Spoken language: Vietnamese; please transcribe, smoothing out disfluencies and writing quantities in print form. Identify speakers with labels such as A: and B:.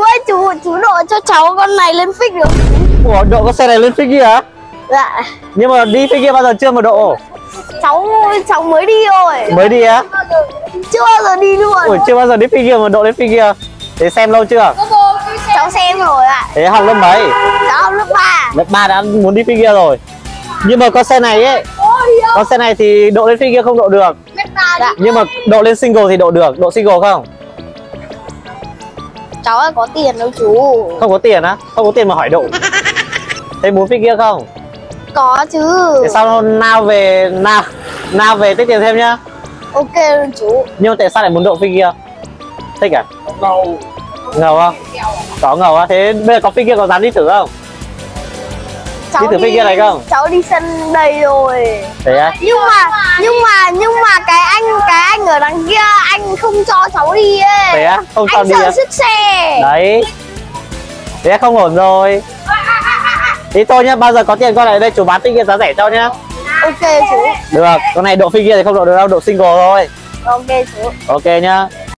A: ơi, chú độ cho cháu con này lên fix được.
B: Ủa, độ con xe này lên figure hả?
A: Dạ.
B: Nhưng mà đi figure bao giờ chưa mà độ?
A: Cháu mới đi rồi.
B: Mới đi á?
A: Chưa bao giờ đi luôn.
B: Ủa, chưa bao giờ đi figure mà độ lên figure. Thế xem lâu chưa?
A: Cháu xem rồi ạ.
B: Thế học lớp mấy?
A: Cháu học lớp 3.
B: Lớp 3 đã muốn đi figure rồi. Nhưng mà con xe này ấy, con xe này thì độ lên figure không độ được.
A: Dạ.
B: Nhưng mà độ lên single thì độ được. Độ single không?
A: Cháu là có tiền đâu chú.
B: Không có tiền á? Không có tiền mà hỏi độ. Thế muốn figure không?
A: Có chứ.
B: Thế sao nào về tích tiền thêm nhá.
A: Ok luôn chú.
B: Nhưng mà tại sao lại muốn độ figure? Thích à? Ngầu không? Có ngầu á. Thế bây giờ có figure có dám đi thử không?
A: Cháu
B: đi thử figure này không?
A: Cháu đi sân đây rồi.
B: Thế á?
A: Nhưng mà cái anh ở đằng kia anh không cho cháu đi ấy.
B: Thế á? Không cho
A: anh
B: đi
A: sợ
B: á?
A: sức xe.
B: Đấy. Thế không ổn rồi. Thế thôi nhá, bao giờ có tiền con lại đây chú bán figure giá rẻ cho nhá.
A: Ok chú.
B: Được, con này độ figure thì không độ được đâu, độ single thôi.
A: Ok chú.
B: Ok nhá.